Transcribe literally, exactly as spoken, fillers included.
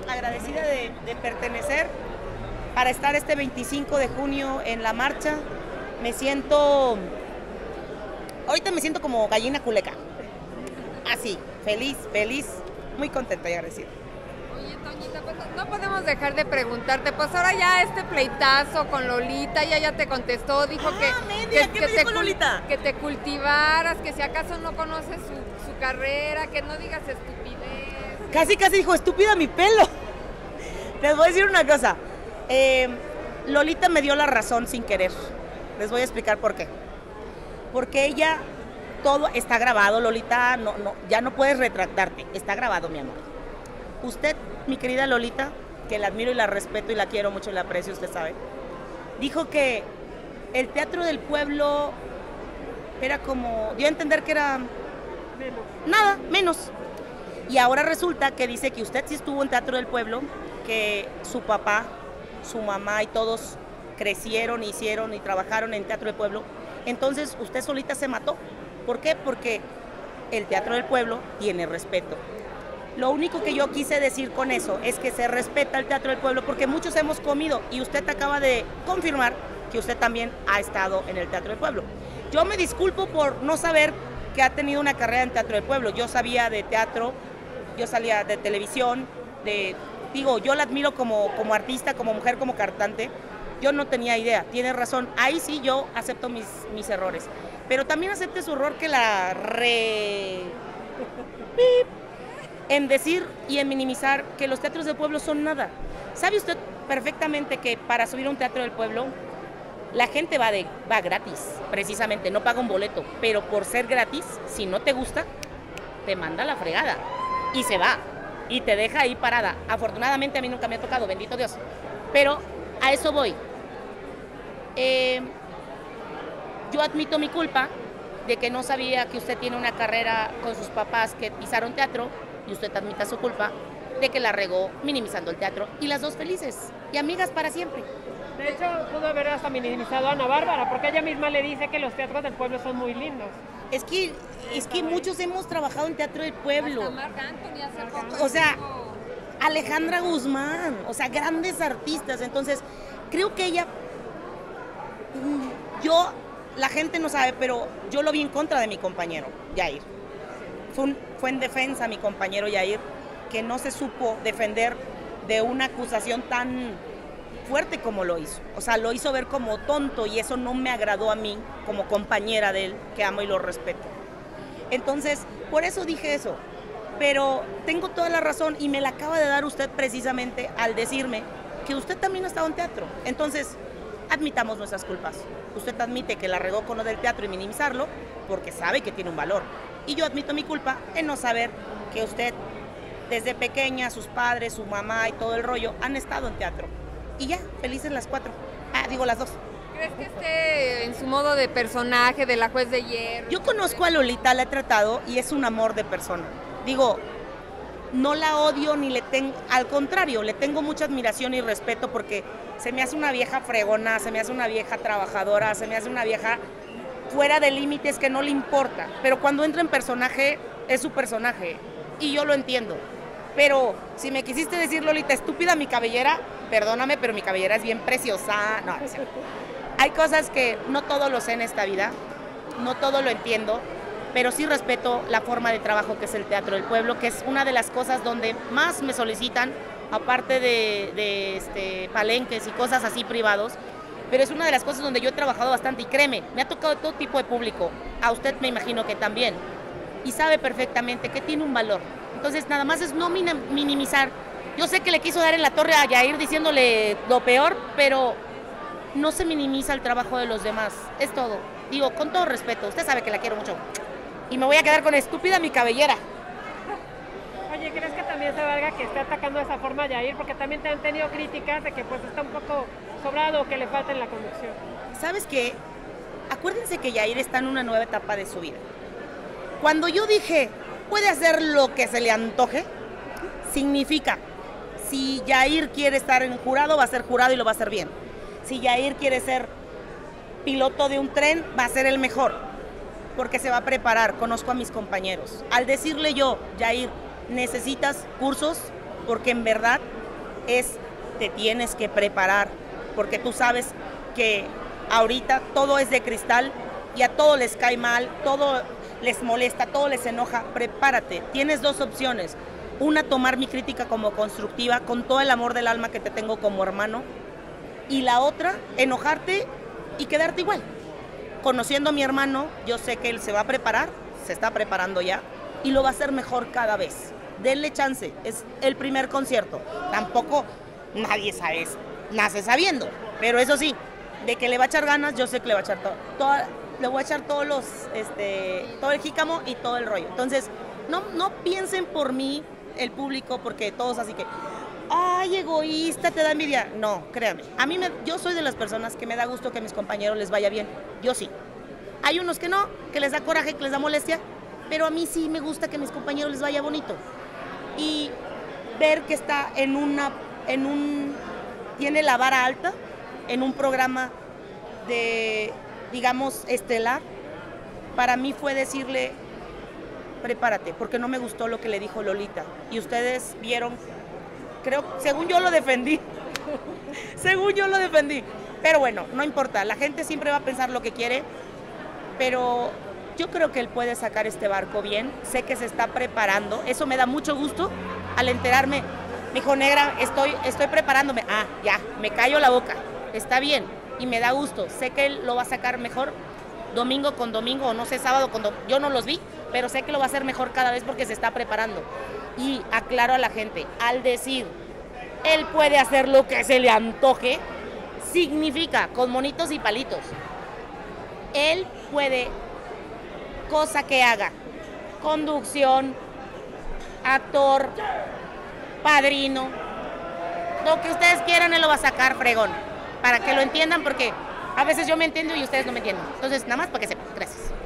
agradecida de, de pertenecer para estar este veinticinco de junio en la marcha. Me siento, ahorita me siento como gallina culeca, así, feliz, feliz, muy contenta y agradecida. Oye, Toñita, pues no podemos dejar de preguntarte, pues ahora ya este pleitazo con Lolita, ella ya te contestó, dijo Ah, que, media, que, ¿qué que me te, dijo Lolita? que te cultivaras, que si acaso no conoces su, su carrera, que no digas estupidez. Casi, casi dijo, estúpida mi pelo. Les voy a decir una cosa, eh, Lolita me dio la razón sin querer, les voy a explicar por qué. Porque ella, todo está grabado, Lolita, no, no, ya no puedes retractarte, está grabado, mi amor. Usted, mi querida Lolita, que la admiro y la respeto y la quiero mucho y la aprecio, usted sabe, dijo que el Teatro del Pueblo era como, dio a entender que era Menos. nada, menos. Y ahora resulta que dice que usted sí estuvo en Teatro del Pueblo, que su papá, su mamá y todos crecieron, hicieron y trabajaron en Teatro del Pueblo. Entonces usted solita se mató. ¿Por qué? Porque el Teatro del Pueblo tiene respeto. Lo único que yo quise decir con eso es que se respeta el Teatro del Pueblo porque muchos hemos comido y usted acaba de confirmar que usted también ha estado en el Teatro del Pueblo. Yo me disculpo por no saber que ha tenido una carrera en Teatro del Pueblo. Yo sabía de teatro, yo salía de televisión, de, digo, yo la admiro como, como artista, como mujer, como cantante. Yo no tenía idea, tiene razón. Ahí sí yo acepto mis, mis errores. Pero también acepte su error que la re... en decir y en minimizar que los teatros del pueblo son nada. ¿Sabe usted perfectamente que para subir a un teatro del pueblo la gente va, de, va gratis, precisamente, no paga un boleto, pero por ser gratis, si no te gusta, te manda a la fregada y se va y te deja ahí parada? Afortunadamente a mí nunca me ha tocado, bendito Dios, pero a eso voy. Eh, yo admito mi culpa de que no sabía que usted tiene una carrera con sus papás que pisaron teatro, y usted admita su culpa de que la regó minimizando el teatro, y las dos felices y amigas para siempre. De hecho, pudo haber hasta minimizado a Ana Bárbara, porque ella misma le dice que los teatros del pueblo son muy lindos. Es que, es que muchos hemos trabajado en Teatro del Pueblo. Hasta Marc Anthony hace poco O sea, estuvo- Alejandra Guzmán, o sea, grandes artistas. Entonces, creo que ella, mm, yo, la gente no sabe, pero yo lo vi en contra de mi compañero, Yair. Fue, un- fue en defensa mi compañero Yair, que no se supo defender de una acusación tan fuerte como lo hizo. O sea, lo hizo ver como tonto y eso no me agradó a mí como compañera de él, que amo y lo respeto. Entonces, por eso dije eso. Pero tengo toda la razón y me la acaba de dar usted precisamente al decirme que usted también ha estado en teatro. Entonces, admitamos nuestras culpas. Usted admite que la regó con lo del teatro y minimizarlo porque sabe que tiene un valor. Y yo admito mi culpa en no saber que usted, desde pequeña, sus padres, su mamá y todo el rollo, han estado en teatro. Y ya, felices las cuatro. Ah, digo las dos. ¿Crees que esté en su modo de personaje de la juez de hierro? Yo conozco a Lolita, la he tratado y es un amor de persona. Digo, no la odio ni le tengo, al contrario, le tengo mucha admiración y respeto porque se me hace una vieja fregona, se me hace una vieja trabajadora, se me hace una vieja fuera de límites que no le importa. Pero cuando entra en personaje, es su personaje y yo lo entiendo. Pero si me quisiste decir, Lolita, estúpida mi cabellera, perdóname, pero mi cabellera es bien preciosa. No, o sea, hay cosas que no todo lo sé en esta vida, no todo lo entiendo, pero sí respeto la forma de trabajo que es el Teatro del Pueblo, que es una de las cosas donde más me solicitan, aparte de, de este, palenques y cosas así privados, pero es una de las cosas donde yo he trabajado bastante y créeme, me ha tocado todo tipo de público, a usted me imagino que también, y sabe perfectamente que tiene un valor. Entonces nada más es no minimizar. Yo sé que le quiso dar en la torre a Yair diciéndole lo peor, pero no se minimiza el trabajo de los demás, es todo. Digo, con todo respeto, usted sabe que la quiero mucho. Y me voy a quedar con estúpida mi cabellera. Oye, ¿crees que también se valga que esté atacando de esa forma a Yair? Porque también te han tenido críticas de que pues está un poco sobrado o que le falta en la conducción. ¿Sabes qué? Acuérdense que Yair está en una nueva etapa de su vida. Cuando yo dije, puede hacer lo que se le antoje, significa, si Yair quiere estar en jurado, va a ser jurado y lo va a hacer bien. Si Yair quiere ser piloto de un tren, va a ser el mejor, porque se va a preparar, conozco a mis compañeros. Al decirle yo, Yair, necesitas cursos, porque en verdad es, te tienes que preparar, porque tú sabes que ahorita todo es de cristal y a todo les cae mal, todo les molesta, todo les enoja. Prepárate, tienes dos opciones. Una, tomar mi crítica como constructiva, con todo el amor del alma que te tengo como hermano. Y la otra, enojarte y quedarte igual. Conociendo a mi hermano, yo sé que él se va a preparar, se está preparando ya, y lo va a hacer mejor cada vez. Denle chance, es el primer concierto. Tampoco nadie sabe, nace sabiendo. Pero eso sí, de que le va a echar ganas, yo sé que le va a echar todo. Toda, le voy a echar todos los, este, todo el jícamo y todo el rollo. Entonces, no, no piensen por mí, el público, porque todos así que, ay, egoísta, te da envidia. No, créanme, a mí me, yo soy de las personas que me da gusto que a mis compañeros les vaya bien. Yo sí. Hay unos que no, que les da coraje, que les da molestia, pero a mí sí me gusta que a mis compañeros les vaya bonito. Y ver que está en una, en un, tiene la vara alta, en un programa de, digamos, estelar, para mí fue decirle, prepárate, porque no me gustó lo que le dijo Lolita. Y ustedes vieron, creo, según yo lo defendí, según yo lo defendí. Pero bueno, no importa, la gente siempre va a pensar lo que quiere, pero yo creo que él puede sacar este barco bien. Sé que se está preparando, eso me da mucho gusto al enterarme. Me dijo, negra, estoy, estoy preparándome. Ah, ya, me callo la boca, está bien, y me da gusto. Sé que él lo va a sacar mejor domingo con domingo, o no sé, sábado con domingo. Yo no los vi, pero sé que lo va a hacer mejor cada vez porque se está preparando. Y aclaro a la gente, al decir, él puede hacer lo que se le antoje, significa con monitos y palitos. Él puede, cosa que haga, conducción, actor, padrino, lo que ustedes quieran, él lo va a sacar fregón, para que lo entiendan, porque a veces yo me entiendo y ustedes no me entienden. Entonces, nada más para que sepan. Gracias.